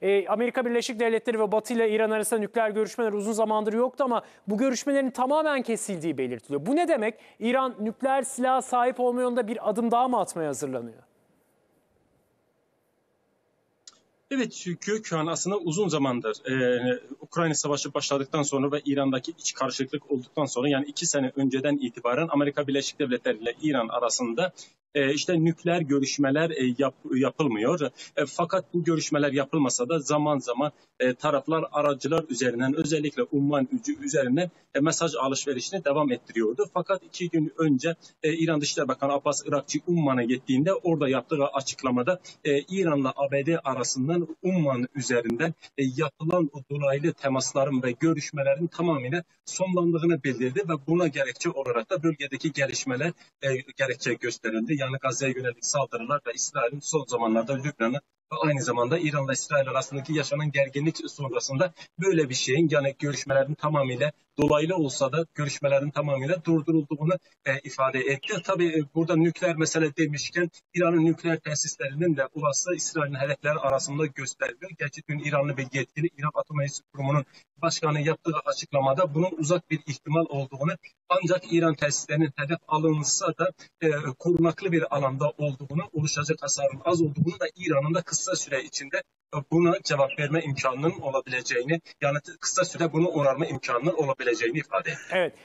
Amerika Birleşik Devletleri ve Batı ile İran arasında nükleer görüşmeler uzun zamandır yoktu ama bu görüşmelerin tamamen kesildiği belirtiliyor. Bu ne demek? İran nükleer silaha sahip olma yolunda bir adım daha mı atmaya hazırlanıyor? Evet, çünkü şu an aslında uzun zamandır Ukrayna Savaşı başladıktan sonra ve İran'daki iç karışıklık olduktan sonra, yani 2 sene önceden itibaren Amerika Birleşik Devletleri ile İran arasında işte nükleer görüşmeler yapılmıyor. Fakat bu görüşmeler yapılmasa da zaman zaman taraflar aracılar üzerinden, özellikle Umman üzerinden mesaj alışverişini devam ettiriyordu. Fakat 2 gün önce İran Dışişleri Bakanı Abbas Irakçı Umman'a gittiğinde orada yaptığı açıklamada İran'la ABD arasından Umman üzerinden yapılan dolaylı temasların ve görüşmelerin tamamıyla sonlandığını bildirdi ve buna gerekçe olarak da bölgedeki gelişmeler gerekçe gösterildi. Yani Gazze'ye yönelik saldırılar ve İsrail'in son zamanlarda Lübnan'ı ve aynı zamanda İran'la İsrail arasındaki yaşanan gerginlik sonrasında böyle bir şeyin, yani görüşmelerin tamamıyla dolaylı olsa da görüşmelerin tamamıyla durdurulduğunu ifade etti. Tabii burada nükleer mesele demişken İran'ın nükleer tesislerinin de olası İsrail'in hedefleri arasında gösteriliyor. Gerçi dün İranlı bir yetkili İran Atom Enerjisi Kurumu'nun başkanı yaptığı açıklamada bunun uzak bir ihtimal olduğunu, ancak İran tesislerinin hedef alınsa da korunaklı bir alanda olduğunu, oluşacak hasarın az olduğunu ve İran'ın da kısa süre içinde buna cevap verme imkanının olabileceğini, yani kısa süre bunu onarma imkanının olabileceğini ifade etti. Evet,